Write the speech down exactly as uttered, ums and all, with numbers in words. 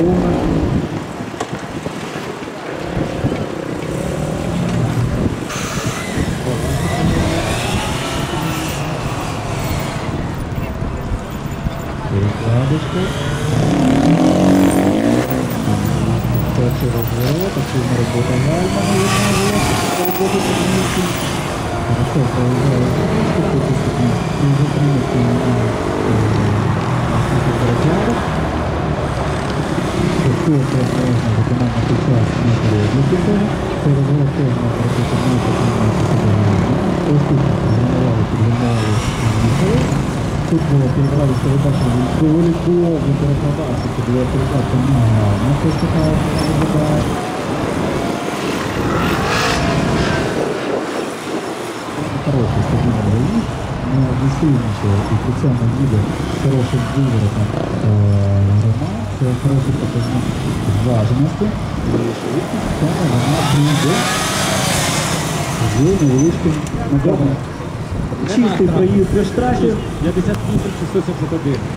Рома. Перекладочка. Перший розворот, активна робота Гальмана, робота технічна. Хорошо, проїжджає технічку, хоче собі затримати наскільки переклада. Якщо це можна виконання під час не перегляду цього, це розворот теж можна робити не потрібно себе. Ось тут підгонували, підгонували їхали. Тут було перебрали, що ви бачили, доволі довго перекладався, це було перекладка нормально. Ось така виглядає. Хороший стабільний реліз, не сильніше, і при цьому їде хорошим виворотом Рома. Це хороший показник зваженості. І швидкість, в цьому вона прийде з невеличким набором. Чистий проїзд при штрафі. п'ятдесят вісім шістсот сімдесят один.